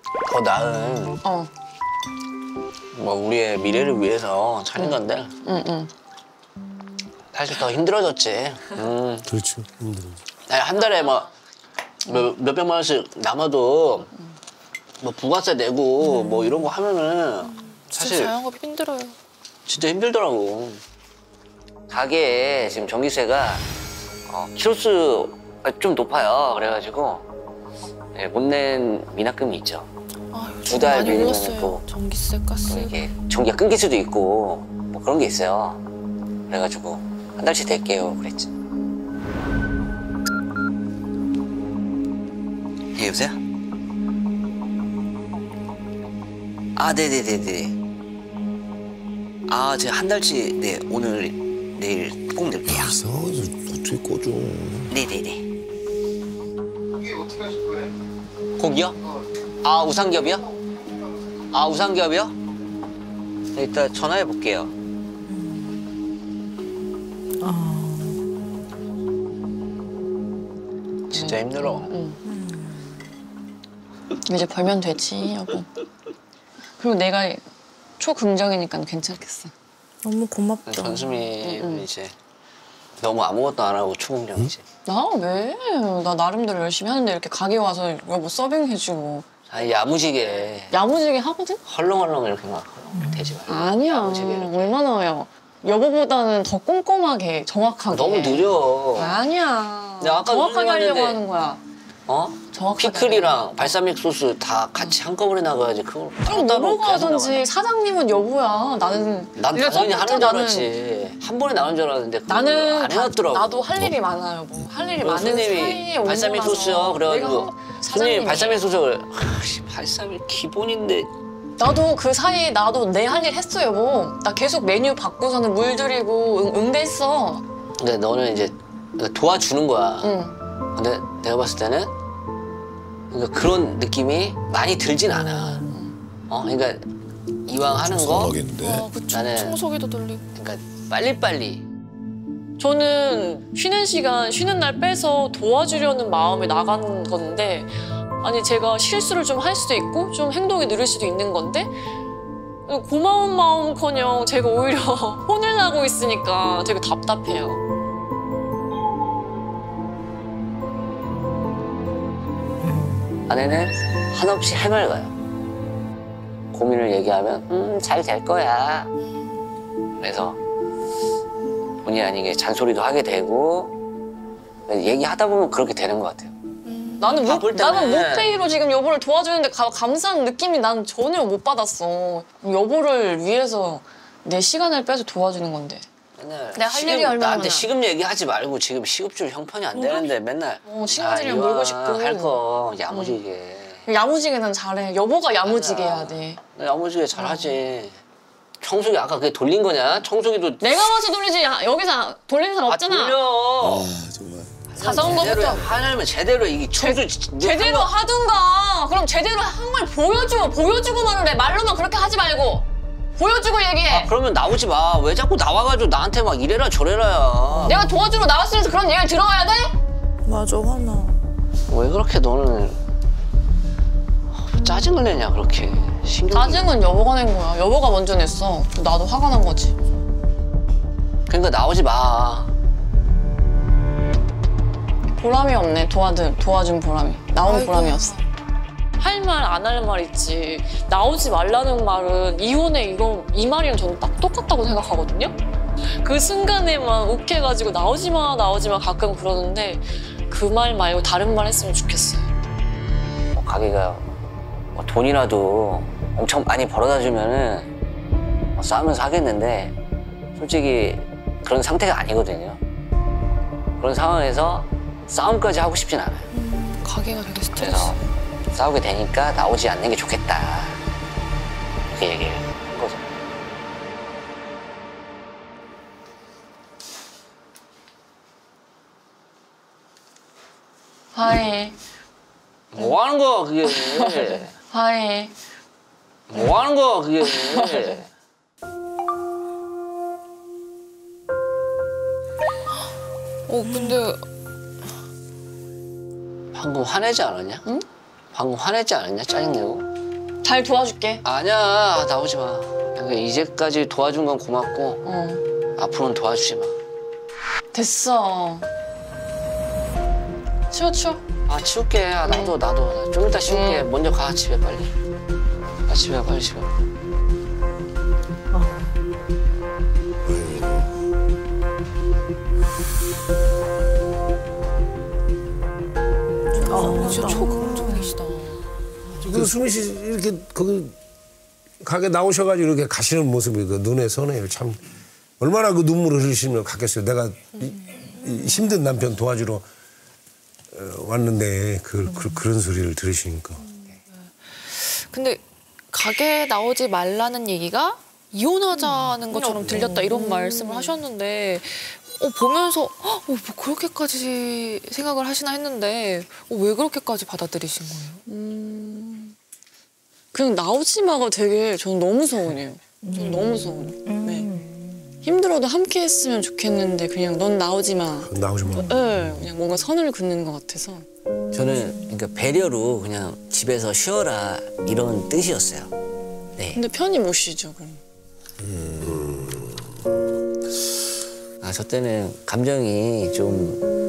더 나은 뭐 우리의 미래를 위해서 차린 건데 사실 더 힘들어졌지. 그렇죠. 힘들어. 한 달에 뭐 몇백만 원씩 남아도 뭐 부가세 내고 뭐 이런 거 하면은 사실 자영업 힘들어요. 진짜 힘들더라고. 가게에 지금 전기세가 키로수가 좀 높아요. 그래가지고 못 낸 미납금이 있죠. 아, 요즘 두 달 많이 빌리면 올랐어요. 또 전기세, 가스. 이게 전기가 끊길 수도 있고 뭐 그런 게 있어요. 그래가지고 한 달씩 댈게요 그랬지. 예, 여보세요? 아, 네네네네. 아, 제가 한 달치, 네, 오늘, 내일 꼭 낼게요. 이상하게 어떻게 꺼줘. 네네네. 고기 어떻게 하실 거예요? 고기요? 아, 우상겹이요? 아, 우상겹이요? 네, 이따 전화해 볼게요. 진짜 힘들어. 이제 벌면 되지, 여보. 그리고 내가 초긍정이니까 괜찮겠어. 너무 고맙다. 전수미 이제 너무 아무것도 안 하고 초긍정이지. 나 왜? 나 나름대로 열심히 하는데 이렇게 가게 와서 여보 서빙 해주고. 아, 야무지게. 야무지게 하거든? 헐렁헐렁 이렇게 막 되지 말고. 아니야. 야무지게 이렇게. 얼마나요? 여보보다는 더 꼼꼼하게, 정확하게. 너무 느려. 아니야. 내가 아까 정확하게 하려고 누르는데. 하는 거야. 정확하게. 피클이랑 발사믹 소스 다 같이 한꺼번에 나가야지. 그걸 그럼 따로 뭐가 계속 하든지 나가네. 사장님은 여보야. 나는 난 네가 당연히 처음부터 하는 줄 알았지. 한 번에 나온 줄 알았는데 그걸 나는 안 해놨더라고. 나도 할 일이 많아요. 뭐. 할 일이 많은 손님이 사이에 온 발사믹 거라서. 소스요. 그래가지고 내가 손님이 사장님이 발사믹 소스를 발사믹 기본인데. 나도 그 사이에 나도 내 할 일 했어 여보. 나 계속 메뉴 바꾸서는 물 들이고 응대했어. 근데 너는 이제 도와주는 거야. 응. 근데 내가 봤을 때는 그러니까 그런 느낌이 많이 들진 않아. 그러니까 이왕 하는 거 하겠는데. 그쵸. 나는 청소기도 돌리고. 그러니까 빨리빨리. 저는 쉬는 시간, 쉬는 날 빼서 도와주려는 마음에 나가는 건데 아니 제가 실수를 좀 할 수도 있고 좀 행동이 느릴 수도 있는 건데 고마운 마음커녕 제가 오히려 혼을 나고 있으니까 되게 답답해요. 아내는 한없이 해맑아요. 고민을 얘기하면 잘 될 거야. 그래서 본의 아니게 잔소리도 하게 되고 얘기하다 보면 그렇게 되는 것 같아요. 나는 바쁠 때는 나는 무페이로 지금 여보를 도와주는데 감사한 느낌이 난 전혀 못 받았어. 여보를 위해서 내 시간을 빼서 도와주는 건데. 맨날 내가 할 일이 얼마나 나한테 많아. 시급 얘기하지 말고 지금 시급줄 형편이 안 되는데 맨날 시간이랑 놀고 싶고. 할 거 야무지게. 야무지게는 잘해. 여보가 야무지게 해야 돼. 야무지게 잘하지. 청소기 아까 그게 돌린 거냐? 청소기도 내가 와서 돌리지. 여기서 돌리는 사람 없잖아. 돌려. 아 정말. 가져온 거부터. 하려면 제대로 이 청소 제대로 하든가. 그럼 제대로 한 걸 보여주고 말을 해. 말로만 그렇게 하지 말고. 보여주고 얘기해. 그러면 나오지 마. 왜 자꾸 나와가지고 나한테 막 이래라 저래라야. 내가 도와주러 나왔으면서 그런 얘기를 들어야 돼? 맞아, 화나. 왜 그렇게 너는 짜증을 내냐 그렇게. 짜증은 여보가 낸 거야. 여보가 먼저 냈어. 나도 화가 난 거지. 그러니까 나오지 마. 보람이 없네. 도와준 보람이. 나온 아이고. 보람이었어. 할 말 안 할 말 있지. 나오지 말라는 말은 이혼해 이 말이랑 저는 딱 똑같다고 생각하거든요. 그 순간에만 욱해가지고 나오지 마 가끔 그러는데 그 말 말고 다른 말 했으면 좋겠어요. 가게가 돈이라도 엄청 많이 벌어다 주면은 싸우면서 하겠는데 솔직히 그런 상태가 아니거든요. 그런 상황에서 싸움까지 하고 싶진 않아요. 가게가 되게 스트레스. 그래서 싸우게 되니까 나오지 않는 게 좋겠다. 그렇게 얘기를 한 거죠. 하이. 뭐 하는 거야 그게. 하이. 뭐 하는 거야 그게. 근데 방금 화내지 않았냐? 응? 방금 화내지 않았냐? 짜증내고. 잘 도와줄게. 아니야, 나오지 마. 그러니까 이제까지 도와준 건 고맙고 앞으로는 도와주지 마. 됐어. 치워. 아, 치울게. 아, 나도 좀 이따 치울게. 먼저 가, 집에 빨리. 가, 집에 가, 빨리 집에. 진짜 초긍정이시다. 그 수민 씨 이렇게 거기 가게 나오셔가지고 이렇게 가시는 모습이 그 눈에 선해요. 참 얼마나 그 눈물을 흘리시면 갔겠어요. 내가 이 힘든 남편 도와주러 왔는데 그런 소리를 들으시니까. 근데 가게 나오지 말라는 얘기가 이혼하자는 것처럼 들렸다 이런 말씀을 하셨는데 보면서 뭐 그렇게까지 생각을 하시나 했는데 왜 그렇게까지 받아들이신 거예요? 그냥 나오지 마가 되게 저는 너무 서운해요. 저는 너무 서운해. 네. 힘들어도 함께 했으면 좋겠는데 그냥 넌 나오지 마. 나오지 마. 네, 그냥 뭔가 선을 긋는 것 같아서. 저는 그러니까 배려로 그냥 집에서 쉬어라 이런 뜻이었어요. 네. 근데 편히 못 쉬죠, 그럼. 아, 저 때는 감정이 좀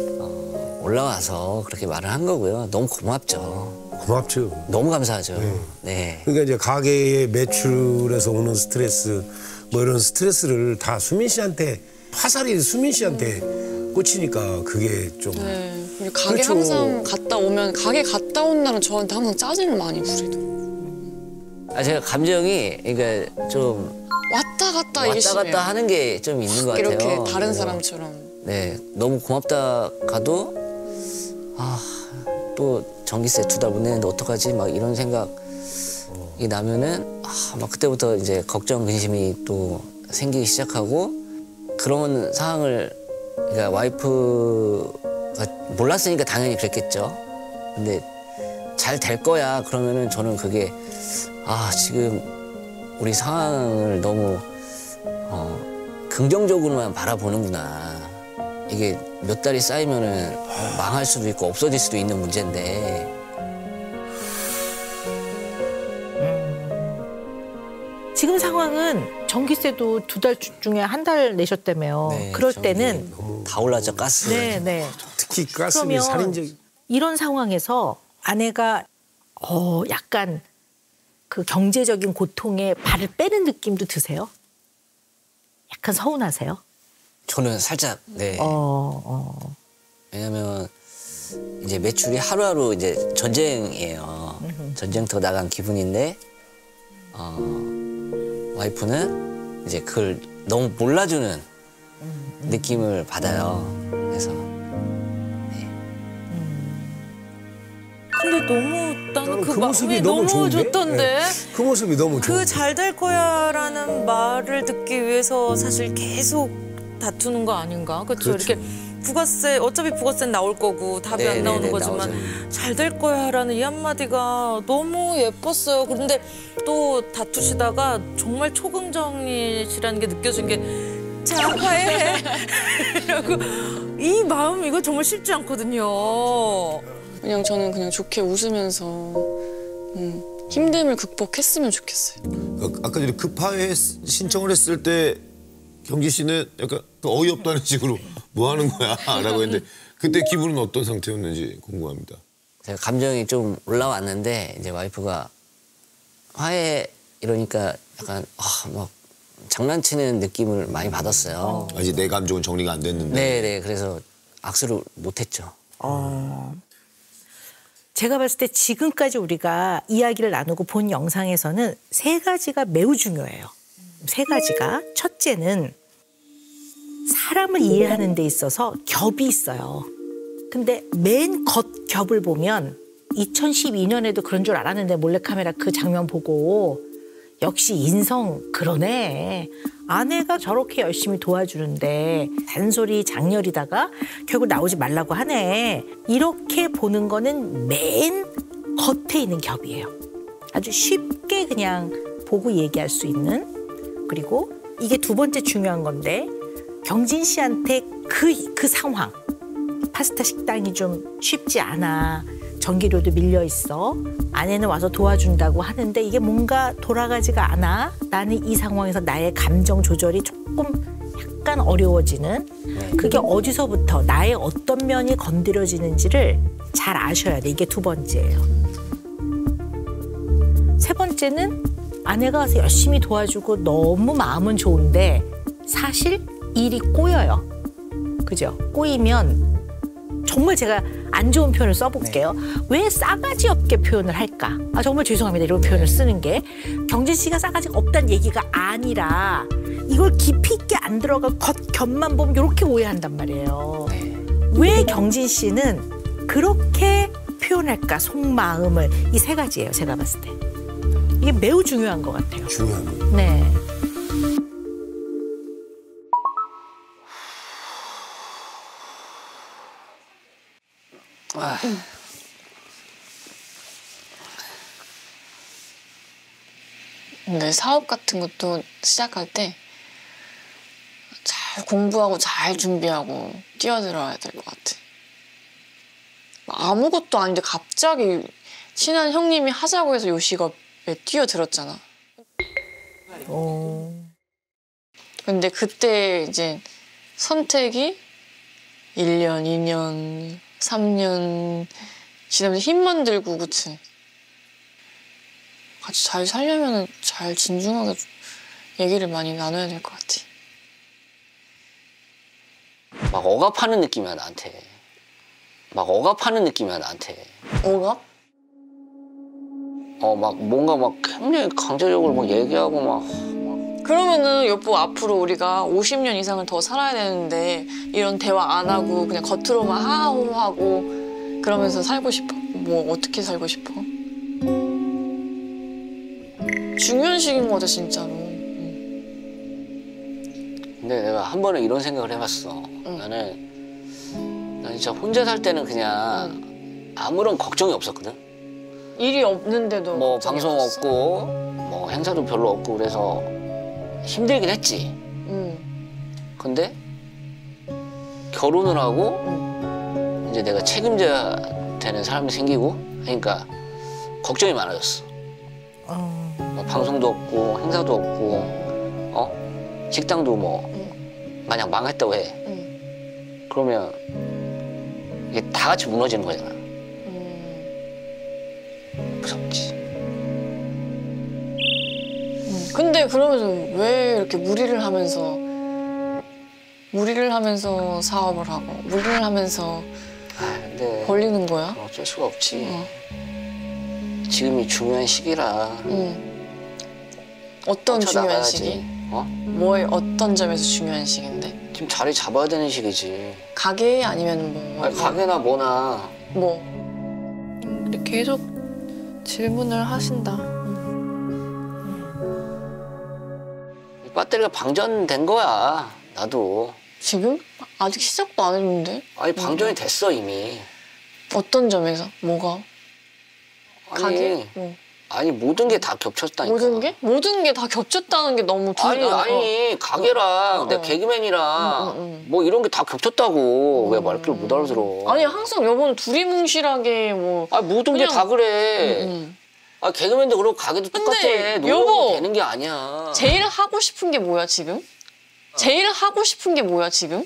올라와서 그렇게 말을 한 거고요. 너무 고맙죠. 고맙죠. 너무 감사하죠. 네. 그러니까 이제 가게의 매출에서 오는 스트레스 뭐 이런 스트레스를 다 수민 씨한테 화살이 수민 씨한테 꽂히니까 그게 좀 네. 그리고 가게 그렇죠. 항상 갔다 오면 가게 갔다 온 날은 저한테 항상 짜증을 많이 부리더라고요. 아, 제가 감정이 그러니까 좀 왔다 갔다 이게 왔다 심해요. 갔다 하는 게 좀 있는 것 같아요. 이렇게 다른 사람처럼. 네, 너무 고맙다 가도 또 전기세 2달 못 내는데 어떡하지? 막 이런 생각이 나면은 막 그때부터 이제 걱정 근심이 또 생기기 시작하고 그런 상황을 그러니까 와이프가 몰랐으니까 당연히 그랬겠죠. 근데 잘 될 거야 그러면은 저는 그게 지금 우리 상황을 너무 긍정적으로만 바라보는구나. 이게 몇 달이 쌓이면은 망할 수도 있고 없어질 수도 있는 문제인데. 지금 상황은 전기세도 2달 중에 1달 내셨다며요. 네, 그럴 전기 때는 다 올랐죠, 가스. 네. 특히 가스비 그러면 살인적. 이런 상황에서 아내가 약간 그 경제적인 고통에 발을 빼는 느낌도 드세요? 약간 서운하세요? 저는 살짝 네. 어. 왜냐면 이제 매출이 하루하루 이제 전쟁이에요. 전쟁터 나간 기분인데 와이프는 이제 그걸 너무 몰라주는 느낌을 받아요. 그래서 근데 너무 나는 그 모습이 마음이 너무 너무 좋은데? 좋던데. 네. 그 모습이 너무 좋은데. 그 잘 될 거야라는 말을 듣기 위해서 사실 계속 다투는 거 아닌가? 그렇죠. 그렇죠. 이렇게 부가세 어차피 부가세 나올 거고 답이 안 나오는 거지만 잘 될 거야라는 이 한마디가 너무 예뻤어요. 그런데 또 다투시다가 정말 초긍정이시라는 게 느껴진 게 자, 화해해. 라고 이 마음 이거 정말 쉽지 않거든요. 그냥 저는 그냥 좋게 웃으면서 힘듦을 극복했으면 좋겠어요. 아까 전에 급하게 신청을 했을 때 경지 씨는 약간 어이없다는 식으로 뭐 하는 거야? 라고 했는데 그때 기분은 어떤 상태였는지 궁금합니다. 제가 감정이 좀 올라왔는데 이제 와이프가 화해 이러니까 약간 막 장난치는 느낌을 많이 받았어요. 이제 내 감정은 정리가 안 됐는데. 네네. 그래서 악수를 못했죠. 제가 봤을 때 지금까지 우리가 이야기를 나누고 본 영상에서는 3가지가 매우 중요해요. 3가지가. 첫째는 사람을 이해하는 데 있어서 겹이 있어요. 근데 맨 겉 겹을 보면 2012년에도 그런 줄 알았는데 몰래카메라 그 장면 보고 역시 인성 그러네. 아내가 저렇게 열심히 도와주는데 잔소리 장렬이다가 결국 나오지 말라고 하네. 이렇게 보는 거는 맨 겉에 있는 겹이에요. 아주 쉽게 그냥 보고 얘기할 수 있는. 그리고 이게 2번째 중요한 건데 경진 씨한테 그 상황. 파스타 식당이 좀 쉽지 않아. 전기료도 밀려 있어. 아내는 와서 도와준다고 하는데 이게 뭔가 돌아가지가 않아. 나는 이 상황에서 나의 감정 조절이 조금 약간 어려워지는. 그게 어디서부터 나의 어떤 면이 건드려지는지를 잘 아셔야 돼. 이게 두 번째예요. 세 번째는 아내가 와서 열심히 도와주고 너무 마음은 좋은데 사실 일이 꼬여요. 그죠? 꼬이면 정말 제가 안 좋은 표현을 써볼게요. 왜 싸가지 없게 표현을 할까? 아 정말 죄송합니다. 이런 표현을 쓰는 게. 경진 씨가 싸가지가 없다는 얘기가 아니라 이걸 깊이 있게 안 들어가 겉만 보면 이렇게 오해한단 말이에요. 왜 경진 씨는 그렇게 표현할까? 속마음을. 이 세 가지예요. 제가 봤을 때. 이게 매우 중요한 것 같아요. 중요한 거. 네. 근데 사업 같은 것도 시작할 때 잘 공부하고 잘 준비하고 뛰어들어야 될 것 같아. 아무것도 아닌데 갑자기 친한 형님이 하자고 해서 요 직업에 뛰어들었잖아. 근데 그때 이제 선택이 1년, 2년, 3년 지나면서 힘만 들고, 그치? 같이 잘 살려면 잘 진중하게 얘기를 많이 나눠야 될 것 같아. 막 억압하는 느낌이야 나한테. 막 억압하는 느낌이야 나한테. 억압? 막 뭔가 막 굉장히 강제적으로 막 얘기하고 막. 그러면은 여보 앞으로 우리가 50년 이상을 더 살아야 되는데 이런 대화 안 하고 그냥 겉으로만 하하호하고 그러면서 살고 싶어? 뭐 어떻게 살고 싶어? 중요한 시기인 거 같아 진짜로. 근데 내가 한 번은 이런 생각을 해봤어. 나는 진짜 혼자 살 때는 그냥 아무런 걱정이 없었거든. 일이 없는데도 뭐 걱정이 방송 없었어? 없고 뭐 행사도 별로 없고 그래서 힘들긴 했지. 근데 결혼을 하고 이제 내가 책임져야 되는 사람이 생기고 하니까 걱정이 많아졌어. 뭐 방송도 없고 행사도 없고 식당도 뭐 만약 망했다고 해. 그러면 이게 다 같이 무너지는 거잖아. 무섭지. 근데 그러면서 왜 이렇게 무리를 하면서 사업을 하고 무리를 하면서 근데 벌리는 거야? 어쩔 수가 없지. 지금이 중요한 시기라. 어떤 중요한 뻗쳐나가야지. 시기? 어? 뭐의 어떤 점에서 중요한 시기인데? 지금 자리 잡아야 되는 시기지. 가게 아니면 뭐? 아니, 가게나 뭐나. 뭐? 근데 계속 질문을 하신다. 배터리가 방전된 거야. 나도. 지금? 아직 시작도 안 했는데? 아니 방전이 됐어 이미. 어떤 점에서? 뭐가? 가게? 뭐. 아니 모든 게 다 겹쳤다니까. 모든 게? 모든 게 다 겹쳤다는 게 너무 아니 가게랑 내가 개그맨이랑 뭐 이런 게 다 겹쳤다고. 왜 말귀를 못 알아들어. 아니 항상 여보는 두리뭉실하게 뭐 모든 게 다 그래. 개그맨도 그렇고 가게도 똑같아. 근데 여보 되는 게 아니야. 제일 하고 싶은 게 뭐야 지금? 제일 하고 싶은 게 뭐야 지금?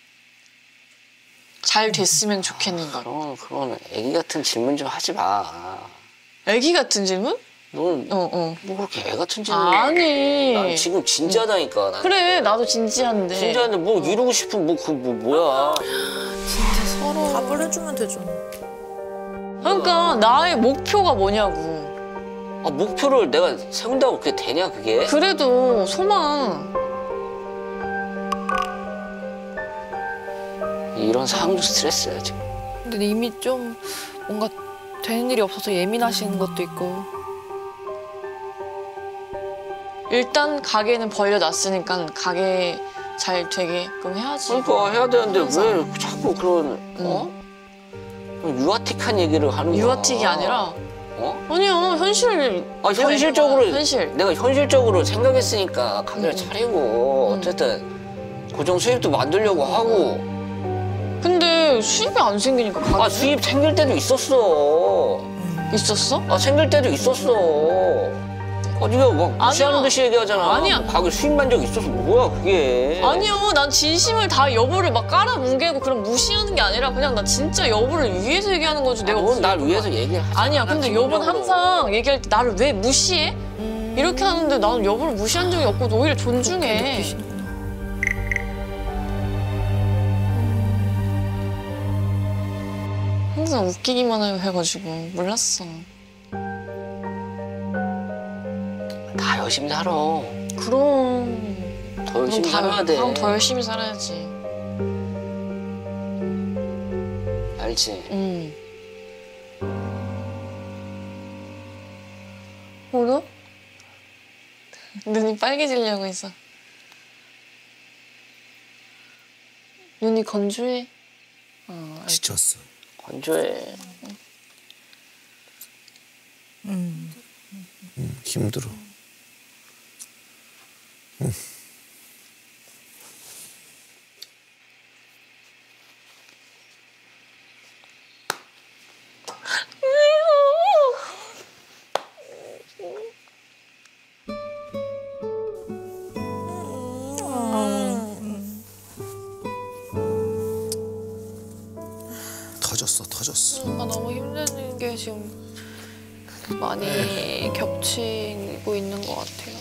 잘 됐으면 좋겠는 거. 그런 애기 같은 질문 좀 하지 마. 애기 같은 질문? 넌 뭐 그렇게 애 같은 질문? 아니. 난 지금 진지하다니까. 난. 그래 나도 진지한데. 진지한데 뭐 이루고 싶은 뭐야? 진짜 서로 답을 해주면 되죠. 그러니까 나의 목표가 뭐냐고. 목표를 내가 세운다고 그게 되냐 그게? 그래도 소망. 이런 상황도 스트레스야 지금. 근데 이미 좀 뭔가 되는 일이 없어서 예민하신 것도 있고. 일단 가게는 벌려놨으니까 가게 잘 되게끔 해야지. 그러니까 해야 되는데 왜 자꾸 그런 유아틱한 얘기를 하는 거야? 유아틱이 아니라 아니야 현실. 현실적으로 현실. 내가 현실적으로 생각했으니까 가게를 차리고 어쨌든 고정 수입도 만들려고 하고. 근데 근데 수입이 안 생기니까 가게. 아 수입 생길 때도 있었어. 있었어? 아 생길 때도 있었어. 네가 막 무시하는 듯이 얘기하잖아. 아니야. 가게 수입만 적 있었어. 뭐야 그게. 아니요, 난 진심을 다 여보를 막 깔아뭉개고 그런 무시하는 게 아니라 그냥 나 진짜 여보를 위해서 얘기하는 거지. 내가 무슨 날 여보가- 위해서 얘기하지. 아니야, 않아, 근데 여보는 기본적으로. 항상 얘기할 때 나를 왜 무시해? 이렇게 하는데 나는 여보를 무시한 적이 없고 오히려 존중해. 항상 웃기기만 해가지고 몰랐어. 다 열심히 살아. 그럼 더 열심히 살아야 돼. 그럼 더 열심히 살아야지. 알지? 울어? 눈이 빨개지려고 했어. 눈이 건조해. 지쳤어. 건조해. 힘들어. 터졌어. 나 너무 힘든 게 지금 많이 겹치고 있는 것 같아요.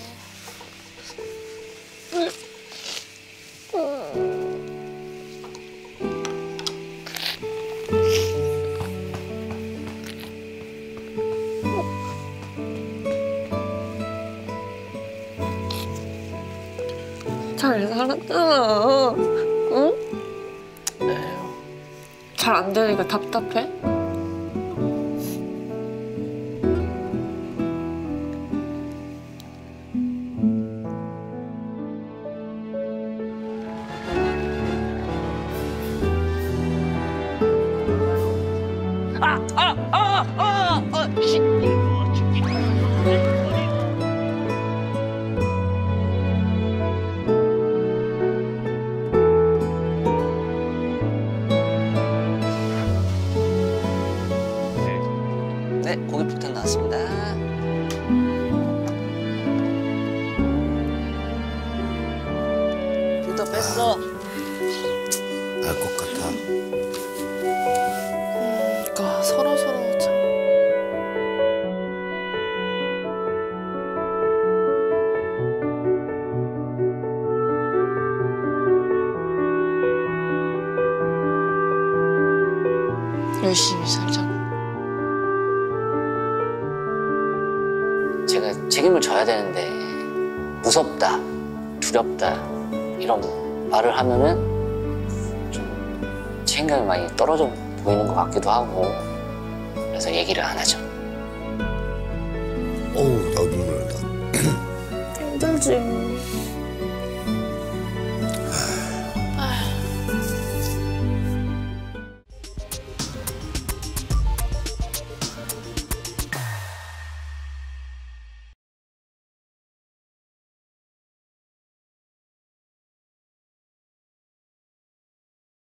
잘 살았잖아. 응? 잘 안 되니까 답답해? 네, 고기 폭탄 나왔습니다. 필터 뺐어. 알 것 같아. 그러니까 서로 참. 열심히 살자고. 제가 책임을 져야 되는데 무섭다, 두렵다 이런 말을 하면은 좀 책임감이 많이 떨어져 보이는 것 같기도 하고 그래서 얘기를 안 하죠. 어우, 나 눈물 난다. 힘들지.